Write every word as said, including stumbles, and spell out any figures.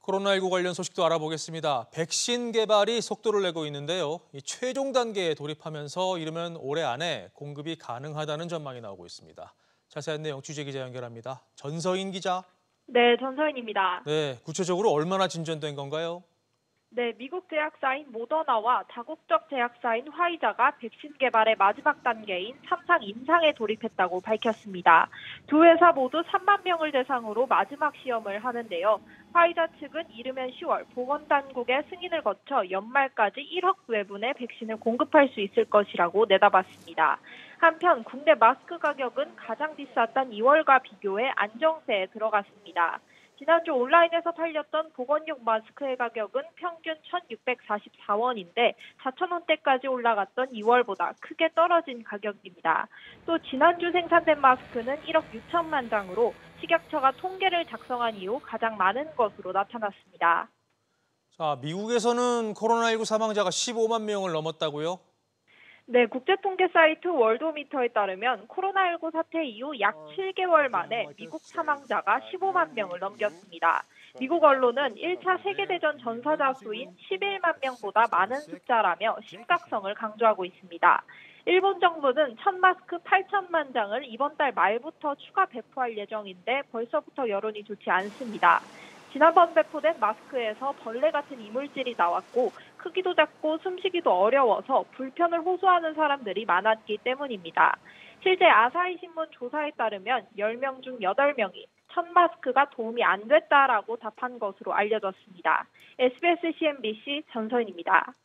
코로나십구 관련 소식도 알아보겠습니다. 백신 개발이 속도를 내고 있는데요. 이 최종 단계에 돌입하면서 이르면 올해 안에 공급이 가능하다는 전망이 나오고 있습니다. 자세한 내용 취재기자 연결합니다. 전서인 기자. 네, 전서인입니다. 네, 구체적으로 얼마나 진전된 건가요? 네, 미국 제약사인 모더나와 다국적 제약사인 화이자가 백신 개발의 마지막 단계인 삼상 임상에 돌입했다고 밝혔습니다. 두 회사 모두 삼만 명을 대상으로 마지막 시험을 하는데요. 화이자 측은 이르면 시월 보건당국의 승인을 거쳐 연말까지 일억 회분의 백신을 공급할 수 있을 것이라고 내다봤습니다. 한편 국내 마스크 가격은 가장 비쌌던 이월과 비교해 안정세에 들어갔습니다. 지난주 온라인에서 팔렸던 보건용 마스크의 가격은 평균 천육백사십사 원인데 사천 원대까지 올라갔던 이월보다 크게 떨어진 가격입니다. 또 지난주 생산된 마스크는 일억 육천만 장으로 식약처가 통계를 작성한 이후 가장 많은 것으로 나타났습니다. 자, 미국에서는 코로나십구 사망자가 십오만 명을 넘었다고요? 네, 국제통계 사이트 월도미터에 따르면 코로나십구 사태 이후 약 칠 개월 만에 미국 사망자가 십오만 명을 넘겼습니다. 미국 언론은 일 차 세계대전 전사자 수인 십일만 명보다 많은 숫자라며 심각성을 강조하고 있습니다. 일본 정부는 첫 마스크 팔천만 장을 이번 달 말부터 추가 배포할 예정인데 벌써부터 여론이 좋지 않습니다. 지난번 배포된 마스크에서 벌레 같은 이물질이 나왔고 크기도 작고 숨쉬기도 어려워서 불편을 호소하는 사람들이 많았기 때문입니다. 실제 아사히 신문 조사에 따르면 열 명 중 여덟 명이 첫 마스크가 도움이 안 됐다라고 답한 것으로 알려졌습니다. 에스비에스 씨엔비씨 전서인입니다.